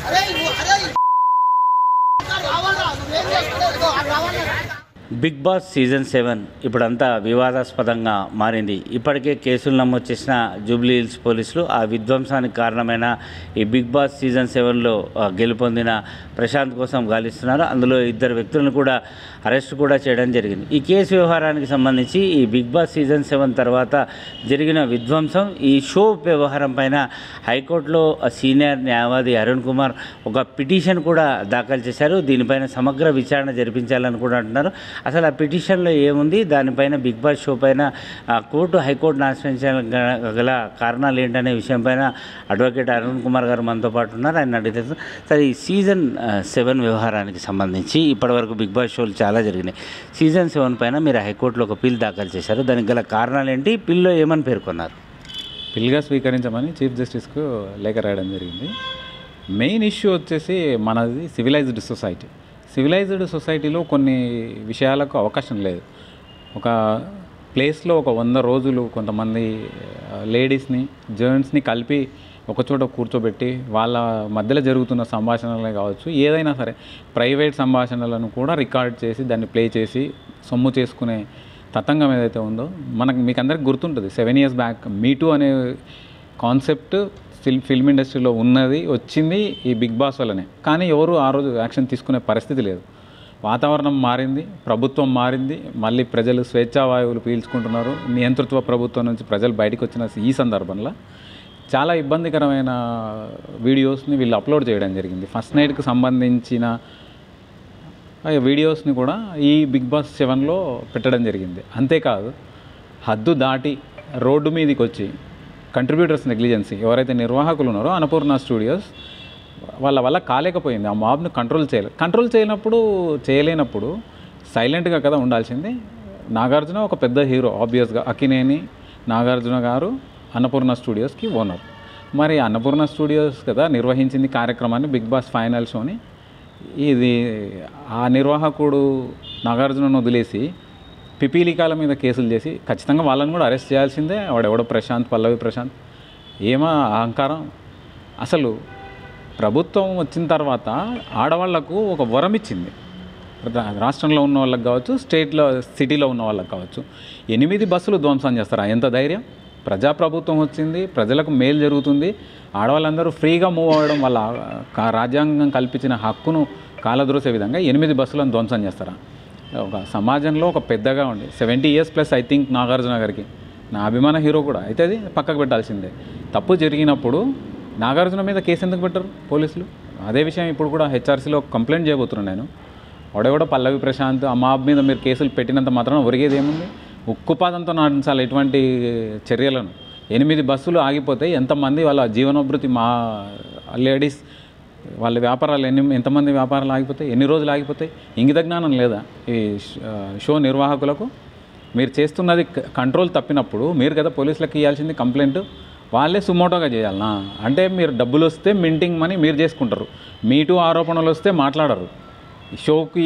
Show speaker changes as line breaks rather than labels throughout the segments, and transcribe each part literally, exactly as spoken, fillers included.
Big boss season seven ఇప్పుడంతా వివాదాస్పదంగా మారింది. ఇప్పటికే కేసులు నమోదు చేసిన జూబ్లీ హిల్స్ పోలీసులు ఆ విధ్వంసానికి కారణమైన ఈ బిగ్ బాస్ సీజన్ సెవెన్లో గెలుపొందిన ప్రశాంత్ కోసం గాలిస్తున్నారు. అందులో ఇద్దరు వ్యక్తులను కూడా అరెస్ట్ కూడా చేయడం జరిగింది. ఈ కేసు వ్యవహారానికి సంబంధించి ఈ బిగ్ బాస్ సీజన్ సెవెన్ తర్వాత జరిగిన విధ్వంసం, ఈ షో వ్యవహారం పైన హైకోర్టులో సీనియర్ న్యాయవాది అరుణ్ కుమార్ ఒక పిటిషన్ కూడా దాఖలు చేశారు. దీనిపైన సమగ్ర విచారణ జరిపించాలని కూడా అంటున్నారు. అసలు ఆ పిటిషన్లో ఏముంది, దానిపైన బిగ్ బాస్ షో పైన కోర్టు హైకోర్టును ఆశ్రయించాలని గల కారణాలు ఏంటనే విషయం పైన అడ్వకేట్ అరుణ్ కుమార్ గారు మనతో పాటు ఉన్నారు. ఆయన అడిగితే సరే, ఈ సీజన్ సెవెన్ వ్యవహారానికి సంబంధించి ఇప్పటివరకు బిగ్ బాస్ షోలు చాలా జరిగినాయి. సీజన్ సెవెన్ పైన మీరు హైకోర్టులో ఒక పిల్ దాఖలు చేశారు. దానికి గల కారణాలు ఏంటి, పిల్లో ఏమని పేర్కొన్నారు?
పిల్గా స్వీకరించమని చీఫ్ జస్టిస్కు లేఖ రాయడం జరిగింది. మెయిన్ ఇష్యూ వచ్చేసి మనది సివిలైజ్డ్ సొసైటీ. సివిలైజ్డ్ సొసైటీలో కొన్ని విషయాలకు అవకాశం లేదు. ఒక ప్లేస్లో ఒక వంద రోజులు కొంతమంది లేడీస్ని జెంట్స్ని కలిపి ఒకచోట కూర్చోబెట్టి వాళ్ళ మధ్యలో జరుగుతున్న సంభాషణలే కావచ్చు, ఏదైనా సరే ప్రైవేట్ సంభాషణలను కూడా రికార్డ్ చేసి దాన్ని ప్లే చేసి సొమ్ము చేసుకునే తతంగం ఏదైతే ఉందో, మనకు మీకు అందరికి గుర్తుంటుంది. సెవెన్ ఇయర్స్ బ్యాక్ మీటూ అనే కాన్సెప్ట్ ఫిల్మ్ ఫిల్మ్ ఇండస్ట్రీలో ఉన్నది వచ్చింది ఈ బిగ్ బాస్ వల్లనే. కానీ ఎవరు ఆ రోజు యాక్షన్ తీసుకునే పరిస్థితి లేదు. వాతావరణం మారింది, ప్రభుత్వం మారింది, మళ్ళీ ప్రజలు స్వేచ్ఛావాయువులు పీల్చుకుంటున్నారు. నియంతృత్వ ప్రభుత్వం నుంచి ప్రజలు బయటకు వచ్చిన ఈ సందర్భంలో చాలా ఇబ్బందికరమైన వీడియోస్ని వీళ్ళు అప్లోడ్ చేయడం జరిగింది. ఫస్ట్ నైట్కి సంబంధించిన వీడియోస్ని కూడా ఈ బిగ్ బాస్ సెవెన్లో పెట్టడం జరిగింది. అంతేకాదు, హద్దు దాటి రోడ్డు మీదకి వచ్చి కంట్రిబ్యూటర్స్ నెగ్లిజెన్సీ ఎవరైతే నిర్వాహకులు ఉన్నారో అన్నపూర్ణ స్టూడియోస్ వాళ్ళ వల్ల కాలేకపోయింది. ఆ మాబ్ను కంట్రోల్ చేయలే కంట్రోల్ చేయనప్పుడు చేయలేనప్పుడు సైలెంట్గా కదా ఉండాల్సింది. నాగార్జున ఒక పెద్ద హీరో, ఆబ్వియస్గా అక్కినేని నాగార్జున గారు అన్నపూర్ణ స్టూడియోస్కి ఓనర్. మరి అన్నపూర్ణ స్టూడియోస్ కదా నిర్వహించింది కార్యక్రమాన్ని, బిగ్ బాస్ ఫైనల్ షోని. ఇది ఆ నిర్వాహకుడు నాగార్జునను వదిలేసి పిపీలికాల మీద కేసులు చేసి ఖచ్చితంగా వాళ్ళని కూడా అరెస్ట్ చేయాల్సిందే. వాడెవడో ప్రశాంత్, పల్లవి ప్రశాంత్, ఏమో అహంకారం. అసలు ప్రభుత్వం వచ్చిన తర్వాత ఆడవాళ్లకు ఒక వరం ఇచ్చింది. రాష్ట్రంలో ఉన్న వాళ్ళకి కావచ్చు, స్టేట్లో సిటీలో ఉన్న వాళ్ళకి కావచ్చు. ఎనిమిది బస్సులు ధ్వంసం చేస్తారా? ఎంత ధైర్యం! ప్రజాప్రభుత్వం వచ్చింది, ప్రజలకు మేలు జరుగుతుంది, ఆడవాళ్ళందరూ ఫ్రీగా మూవ్ అవ్వడం వల్ల రాజ్యాంగం కల్పించిన హక్కును కాలద్రోసే విధంగా ఎనిమిది బస్సులను ధ్వంసం చేస్తారా? ఒక సమాజంలో ఒక పెద్దగా ఉండి seventy years plus I think Nagarjuna గారికి, నా అభిమాన హీరో కూడా అయితే అది పక్కకు పెట్టాల్సిందే. తప్పు జరిగినప్పుడు నాగార్జున మీద కేసు ఎందుకు పెట్టరు పోలీసులు? అదే విషయం ఇప్పుడు కూడా హెచ్ఆర్సీలో కంప్లైంట్ చేయబోతున్నాను నేను. వాడెవడో పల్లవి ప్రశాంత్ ఆ మాబ్ మీద మీరు కేసులు పెట్టినంత మాత్రం ఒరిగేది ఏముంది? ఉక్కుపాదంతో నాటించాలి ఇటువంటి చర్యలను. ఎనిమిది బస్సులు ఆగిపోతే ఎంతమంది వాళ్ళ జీవనోభృతి, మా లేడీస్ వాళ్ళ వ్యాపారాలు ఎన్ని ఎంతమంది వ్యాపారాలు ఆగిపోతాయి, ఎన్ని రోజులు ఆగిపోతాయి? ఇంగిత జ్ఞానం లేదా ఈ షో నిర్వాహకులకు? మీరు చేస్తున్నది కంట్రోల్ తప్పినప్పుడు మీరు కదా పోలీసులకు ఇవ్వాల్సింది కంప్లైంట్. వాళ్ళే సుమోటోగా చేయాలనా? అంటే మీరు డబ్బులు వస్తే మింటింగ్ మనీ మీరు చేసుకుంటారు, మీటూ ఆరోపణలు వస్తే మాట్లాడరు. షోకి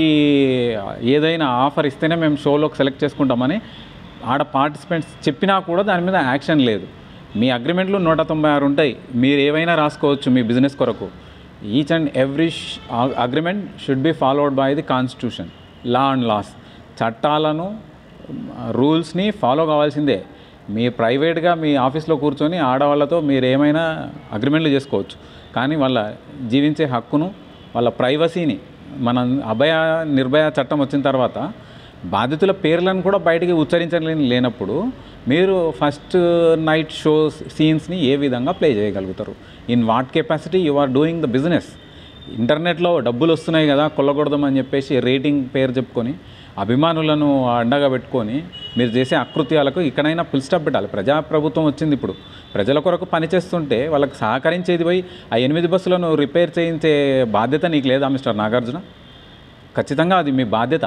ఏదైనా ఆఫర్ ఇస్తేనే మేము షోలోకి సెలెక్ట్ చేసుకుంటామని ఆడ పార్టిసిపెంట్స్ చెప్పినా కూడా దాని మీద యాక్షన్ లేదు. మీ అగ్రిమెంట్లు నూట తొంభై ఆరు ఉంటాయి, మీరు ఏవైనా రాసుకోవచ్చు మీ బిజినెస్ కొరకు. Each and every agreement should be followed by the constitution, law and laws. చట్టాలను, రూల్స్ని ఫాలో కావాల్సిందే. మీ ప్రైవేట్గా మీ ఆఫీస్లో కూర్చొని ఆడవాళ్ళతో మీరు ఏమైనా అగ్రిమెంట్లు చేసుకోవచ్చు, కానీ వాళ్ళ జీవించే హక్కును, వాళ్ళ ప్రైవసీని, మన అభయ నిర్భయ చట్టం వచ్చిన తర్వాత బాధితుల పేర్లను కూడా బయటికి ఉచ్చరించలేని లేనప్పుడు మీరు ఫస్ట్ నైట్ షో సీన్స్ని ఏ విధంగా ప్లే చేయగలుగుతారు? In what capacity you are doing the business? ఇంటర్నెట్లో డబ్బులు వస్తున్నాయి కదా కొల్లగొడదామని చెప్పేసి రేటింగ్ పేరు చెప్పుకొని అభిమానులను అండగా పెట్టుకొని మీరు చేసే అకృత్యాలకు ఇక్కడైనా ఫుల్ స్టాప్ పెట్టాలి. ప్రజాప్రభుత్వం వచ్చింది, ఇప్పుడు ప్రజల కొరకు పనిచేస్తుంటే వాళ్ళకి సహకరించేది పోయి ఆ ఎనిమిది బస్సులను రిపేర్ చేయించే బాధ్యత నీకు లేదా మిస్టర్ నాగార్జున? ఖచ్చితంగా అది మీ బాధ్యత.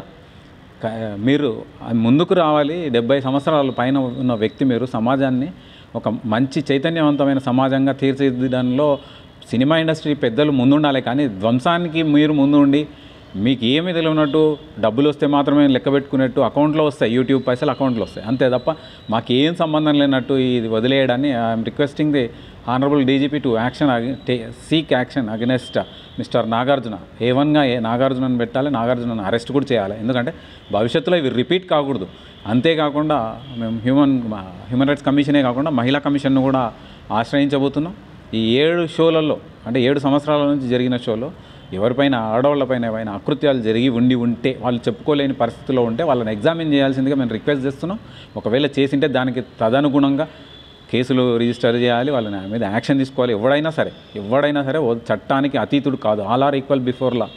మీరు ముందుకు రావాలి. డెబ్బై సంవత్సరాల పైన ఉన్న వ్యక్తి మీరు. సమాజాన్ని ఒక మంచి చైతన్యవంతమైన సమాజంగా తీర్చిదిద్దడంలో సినిమా ఇండస్ట్రీ పెద్దలు ముందుండాలి, కానీ ధ్వంసానికి మీరు ముందు ఉండి మీకు ఏమీ తెలియనట్టు డబ్బులు వస్తే మాత్రమే లెక్క పెట్టుకున్నట్టు అకౌంట్లో వస్తాయి, యూట్యూబ్ పైసలు అకౌంట్లో వస్తాయి అంతే తప్ప మాకేం సంబంధం లేనట్టు ఇది వదిలేయడాన్ని I'm requesting the honourable DGP to action seek action against mister Nagarjuna. A వన్గా ఏ నాగార్జునని పెట్టాలి, నాగార్జునని అరెస్ట్ కూడా చేయాలి. ఎందుకంటే భవిష్యత్తులో ఇవి రిపీట్ కాకూడదు. అంతేకాకుండా మేము హ్యూమన్ హ్యూమన్ రైట్స్ కమిషనే కాకుండా మహిళా కమిషన్ను కూడా ఆశ్రయించబోతున్నాం. ఈ ఏడు షోలలో అంటే ఏడు సంవత్సరాల నుంచి జరిగిన షోలో ఎవరిపైన ఆడవాళ్ళపైన ఏమైనా అకృత్యాలు జరిగి ఉండి ఉంటే, వాళ్ళు చెప్పుకోలేని పరిస్థితిలో ఉంటే వాళ్ళని ఎగ్జామిన్ చేయాల్సిందిగా మేము రిక్వెస్ట్ చేస్తున్నాం. ఒకవేళ చేసింటే దానికి తదనుగుణంగా కేసులు రిజిస్టర్ చేయాలి, వాళ్ళని మీద యాక్షన్ తీసుకోవాలి. ఎవడైనా సరే ఎవడైనా సరే చట్టానికి అతీతుడు కాదు. All are equal before law.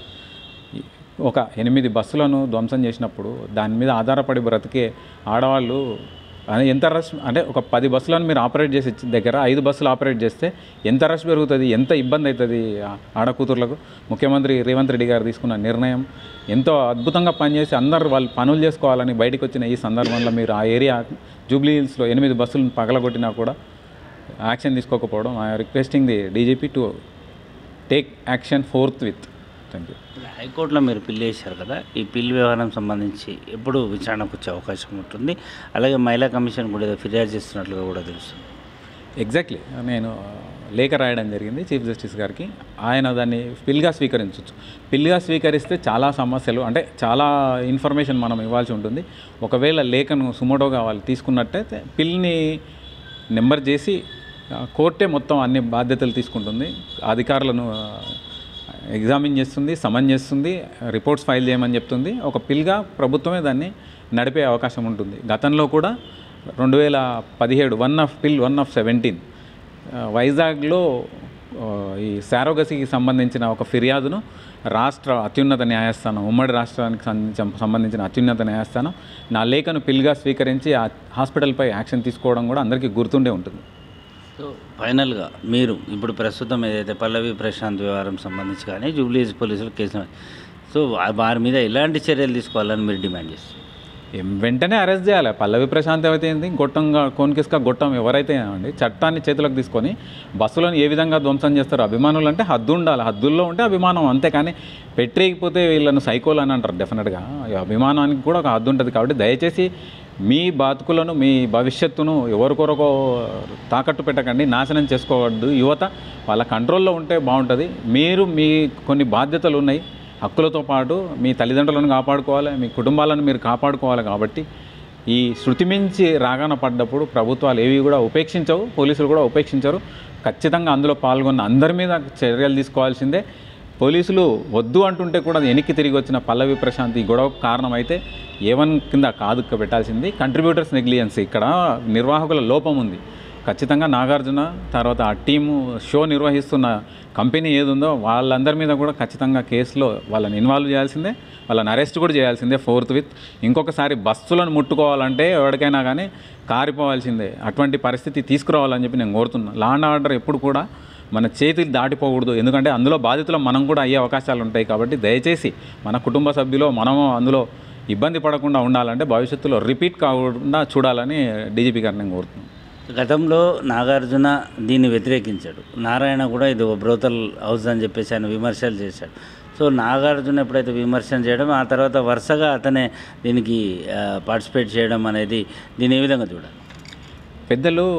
ఒక ఎనిమిది బస్సులను ధ్వంసం చేసినప్పుడు దాని మీద ఆధారపడి బ్రతికే ఆడవాళ్ళు ఎంత రష్ అంటే ఒక పది బస్సులను మీరు ఆపరేట్ చేసే దగ్గర ఐదు బస్సులు ఆపరేట్ చేస్తే ఎంత రష్ పెరుగుతుంది, ఎంత ఇబ్బంది అవుతుంది ఆడకూతుర్లకు. ముఖ్యమంత్రి రేవంత్ రెడ్డి గారు తీసుకున్న నిర్ణయం ఎంతో అద్భుతంగా పనిచేసి అందరూ వాళ్ళు పనులు చేసుకోవాలని బయటకు వచ్చిన ఈ సందర్భంలో మీరు ఆ ఏరియా జూబ్లీ హిల్స్లో ఎనిమిది బస్సులను పగలగొట్టినా కూడా యాక్షన్ తీసుకోకపోవడం, I requesting the DGP to take action forthwith. Thank you.
హైకోర్టులో మీరు పిల్ వేశారు కదా, ఈ పిల్ వ్యవహారం సంబంధించి ఎప్పుడు విచారణకు వచ్చే అవకాశం ఉంటుంది? అలాగే మహిళా కమిషన్ కూడా ఏదో ఫిర్యాదు చేస్తున్నట్లుగా కూడా తెలుస్తుంది.
ఎగ్జాక్ట్లీ, నేను లేఖ రాయడం జరిగింది చీఫ్ జస్టిస్ గారికి. ఆయన దాన్ని పిల్గా స్వీకరించవచ్చు. పిల్గా స్వీకరిస్తే చాలా సమస్యలు అంటే చాలా ఇన్ఫర్మేషన్ మనం ఇవ్వాల్సి ఉంటుంది. ఒకవేళ లేఖను సుమోటోగా వాళ్ళు తీసుకున్నట్టయితే పిల్ని నెంబర్ చేసి కోర్టే మొత్తం అన్ని బాధ్యతలు తీసుకుంటుంది. అధికారులను ఎగ్జామిన్ చేస్తుంది, సమన్ చేస్తుంది, రిపోర్ట్స్ ఫైల్ చేయమని చెప్తుంది. ఒక పిల్గా ప్రభుత్వమే దాన్ని నడిపే అవకాశం ఉంటుంది. గతంలో కూడా రెండు వేల పదిహేడు one of PIL one of seventeen వైజాగ్లో ఈ శారోగసికి సంబంధించిన ఒక ఫిర్యాదును రాష్ట్ర అత్యున్నత న్యాయస్థానం, ఉమ్మడి రాష్ట్రానికి సంబంధించిన అత్యున్నత న్యాయస్థానం నా లేఖను పిల్గా స్వీకరించి ఆ హాస్పిటల్పై యాక్షన్ తీసుకోవడం కూడా అందరికీ గుర్తుండే ఉంటుంది.
సో ఫైనల్గా మీరు ఇప్పుడు ప్రస్తుతం ఏదైతే పల్లవి ప్రశాంత్ వ్యవహారం సంబంధించి కానీ జూబ్లీ హిల్స్ పోలీసులు కేసు, సో వారి మీద ఎలాంటి చర్యలు తీసుకోవాలని మీరు డిమాండ్ చేస్తారు?
వెంటనే అరెస్ట్ చేయాలి. పల్లవి ప్రశాంత్ అయితే ఏంది, గొట్టంగా కోన్కిస్కా గొట్టం ఎవరైతే అండి చట్టాన్ని చేతులకు తీసుకొని బస్సులను ఏ విధంగా ధ్వంసం చేస్తారు. అభిమానులు అంటే హద్దు ఉండాలి, హద్దుల్లో ఉంటే అభిమానం, అంతేకాని పెట్టేయకపోతే వీళ్ళను సైకోలు అని అంటారు. డెఫినెట్గా అభిమానానికి కూడా ఒక హద్దు ఉంటుంది. కాబట్టి దయచేసి మీ బతుకులను, మీ భవిష్యత్తును ఎవరికొరకో తాకట్టు పెట్టకండి, నాశనం చేసుకోవద్దు. యువత వాళ్ళ కంట్రోల్లో ఉంటే బాగుంటుంది. మీరు మీ కొన్ని బాధ్యతలు ఉన్నాయి, హక్కులతో పాటు మీ తల్లిదండ్రులను కాపాడుకోవాలి, మీ కుటుంబాలను మీరు కాపాడుకోవాలి. కాబట్టి ఈ శృతి మించి రాగాన పడ్డప్పుడు ప్రభుత్వాలు ఏవి కూడా ఉపేక్షించవు, పోలీసులు కూడా ఉపేక్షించరు. ఖచ్చితంగా అందులో పాల్గొన్న అందరి మీద చర్యలు తీసుకోవాల్సిందే. పోలీసులు వద్దు అంటుంటే కూడా వెనక్కి తిరిగి వచ్చిన పల్లవి ప్రశాంత్ ఈ గొడవకు కారణమైతే ఏవన్ కింద కాదుక్క పెట్టాల్సింది. కంట్రిబ్యూటర్స్ నెగ్లిజెన్స్, ఇక్కడ నిర్వాహకుల లోపం ఉంది. ఖచ్చితంగా నాగార్జున తర్వాత ఆ టీము షో నిర్వహిస్తున్న కంపెనీ ఏది ఉందో వాళ్ళందరి మీద కూడా ఖచ్చితంగా కేసులో వాళ్ళని ఇన్వాల్వ్ చేయాల్సిందే, వాళ్ళని అరెస్ట్ కూడా చేయాల్సిందే ఫోర్త్ విత్. ఇంకొకసారి బస్సులను ముట్టుకోవాలంటే ఎవరికైనా కానీ కారిపోవాల్సిందే. అటువంటి పరిస్థితి తీసుకురావాలని చెప్పి నేను కోరుతున్నాను. లా అండ్ ఆర్డర్ ఎప్పుడు కూడా మన చేతికి దాటిపోకూడదు, ఎందుకంటే అందులో బాధితులు మనం కూడా అయ్యే అవకాశాలు ఉంటాయి. కాబట్టి దయచేసి మన కుటుంబ సభ్యులు మనము అందులో ఇబ్బంది పడకుండా ఉండాలంటే భవిష్యత్తులో రిపీట్ కాకుండా చూడాలని డీజీపీ గారిని నేను కోరుతున్నాను.
గతంలో నాగార్జున దీన్ని వ్యతిరేకించాడు, నారాయణ కూడా ఇది ఒక బ్రోతల్ హౌస్ అని చెప్పేసి ఆయన విమర్శలు చేశాడు. సో నాగార్జున ఎప్పుడైతే విమర్శన చేయడం, ఆ తర్వాత వరుసగా అతనే దీనికి పార్టిసిపేట్ చేయడం అనేది దీన్ని ఏ విధంగా చూడాలి?
పెద్దలు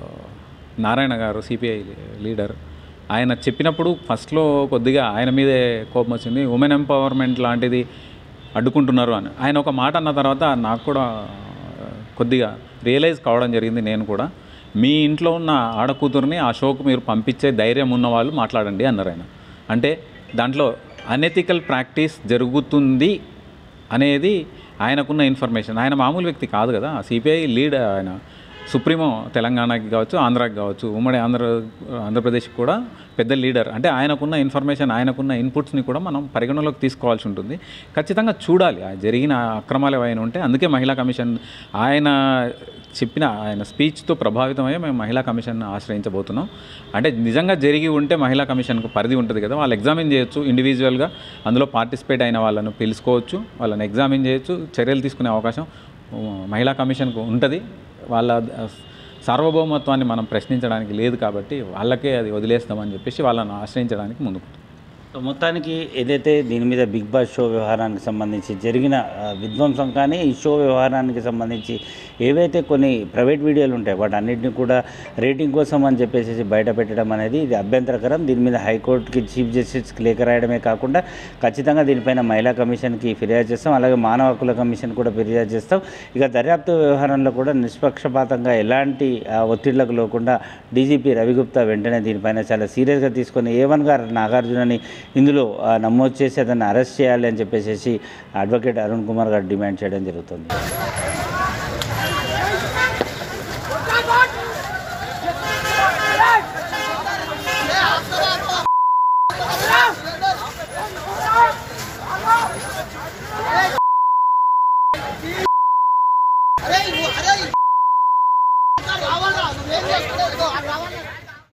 నారాయణ గారు సిపిఐ లీడర్, ఆయన చెప్పినప్పుడు ఫస్ట్లో కొద్దిగా ఆయన మీదే కోపం వచ్చింది. ఉమెన్ ఎంపవర్మెంట్ లాంటిది అడ్డుకుంటున్నారు అని ఆయన ఒక మాట అన్న తర్వాత నాకు కూడా కొద్దిగా రియలైజ్ కావడం జరిగింది. నేను కూడా మీ ఇంట్లో ఉన్న ఆడకూతుర్ని ఆ షోకు మీరు పంపించే ధైర్యం ఉన్న వాళ్ళు మాట్లాడండి అన్నారు ఆయన. అంటే దాంట్లో అనెథికల్ ప్రాక్టీస్ జరుగుతుంది అనేది ఆయనకున్న ఇన్ఫర్మేషన్. ఆయన మామూలు వ్యక్తి కాదు కదా, సిపిఐ లీడ్ ఆయన, సుప్రీమో తెలంగాణకి కావచ్చు, ఆంధ్రాకి కావచ్చు, ఉమ్మడి ఆంధ్ర ఆంధ్రప్రదేశ్కి కూడా పెద్ద లీడర్. అంటే ఆయనకున్న ఇన్ఫర్మేషన్, ఆయనకున్న ఇన్పుట్స్ని కూడా మనం పరిగణలోకి తీసుకోవాల్సి ఉంటుంది. ఖచ్చితంగా చూడాలి జరిగిన అక్రమాలు ఏమైనా ఉంటే. అందుకే మహిళా కమిషన్ ఆయన చెప్పిన ఆయన స్పీచ్తో ప్రభావితమయ్యే మేము మహిళా కమిషన్ ఆశ్రయించబోతున్నాం. అంటే నిజంగా జరిగి ఉంటే మహిళా కమిషన్కు పరిధి ఉంటుంది కదా, వాళ్ళు ఎగ్జామిన్ చేయొచ్చు, ఇండివిజువల్గా అందులో పార్టిసిపేట్ అయిన వాళ్ళను పిలుచుకోవచ్చు, వాళ్ళని ఎగ్జామిన్ చేయొచ్చు, చర్యలు తీసుకునే అవకాశం మహిళా కమిషన్కు ఉంటుంది. వాళ్ళ సార్వభౌమత్వాన్ని మనం ప్రశ్నించడానికి లేదు కాబట్టి వాళ్ళకే అది వదిలేస్తామని చెప్పేసి వాళ్ళని ఆశ్రయించడానికి ముందుకు.
మొత్తానికి ఏదైతే దీని మీద బిగ్ బాస్ షో వ్యవహారానికి సంబంధించి జరిగిన ఆ, విధ్వంసం కానీ ఈ షో వ్యవహారానికి సంబంధించి ఏవైతే కొన్ని ప్రైవేట్ వీడియోలు ఉంటాయి వాటి అన్నింటినీ కూడా రేటింగ్ కోసం అని చెప్పేసి బయట పెట్టడం అనేది ఇది అభ్యంతరకరం. దీని మీద హైకోర్టుకి చీఫ్ జస్టిస్కి లేఖ రాయడమే కాకుండా ఖచ్చితంగా దీనిపైన మహిళా కమిషన్కి ఫిర్యాదు చేస్తాం, అలాగే మానవ హక్కుల కమిషన్ కూడా ఫిర్యాదు చేస్తాం. ఇక దర్యాప్తు వ్యవహారంలో కూడా నిష్పక్షపాతంగా ఎలాంటి ఆ, ఒత్తిళ్లకు లేకుండా డీజీపీ రవిగుప్తా వెంటనే దీనిపైన చాలా సీరియస్గా తీసుకొని ఏ వన్ గారు నాగార్జునని ఇందులో ఆ, నమోదు చేసి అతన్ని అరెస్ట్ చేయాలి అని చెప్పేసి అడ్వకేట్ అరుణ్ కుమార్ గారు డిమాండ్ చేయడం జరుగుతుంది.